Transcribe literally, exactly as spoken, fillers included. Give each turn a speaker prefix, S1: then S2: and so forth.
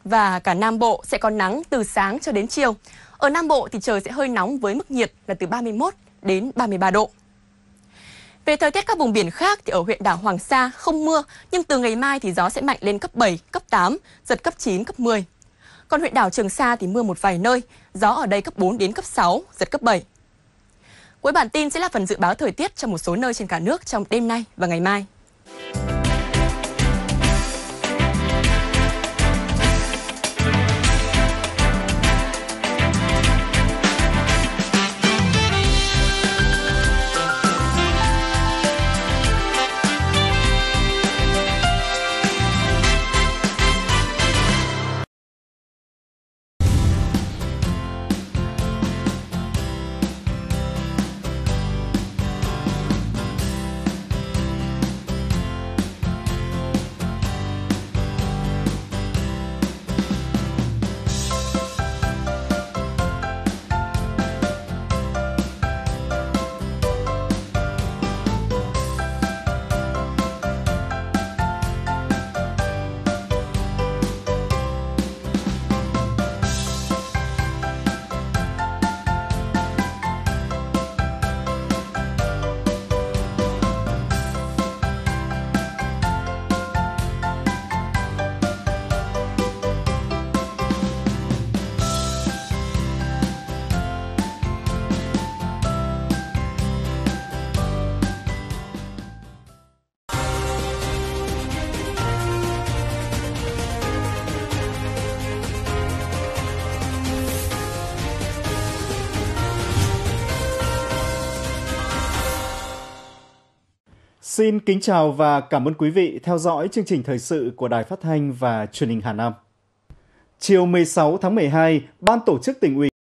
S1: và cả Nam Bộ sẽ có nắng từ sáng cho đến chiều. Ở Nam Bộ thì trời sẽ hơi nóng với mức nhiệt là từ ba mươi mốt đến ba mươi ba độ. Về thời tiết các vùng biển khác thì ở huyện đảo Hoàng Sa không mưa, nhưng từ ngày mai thì gió sẽ mạnh lên cấp bảy, cấp tám, giật cấp chín, cấp mười. Còn huyện đảo Trường Sa thì mưa một vài nơi, gió ở đây cấp bốn đến cấp sáu, giật cấp bảy. Cuối bản tin sẽ là phần dự báo thời tiết cho một số nơi trên cả nước trong đêm nay và ngày mai.
S2: Xin kính chào và cảm ơn quý vị theo dõi chương trình thời sự của Đài Phát thanh và Truyền hình Hà Nam. Chiều mười sáu tháng mười hai, Ban Tổ chức Tỉnh ủy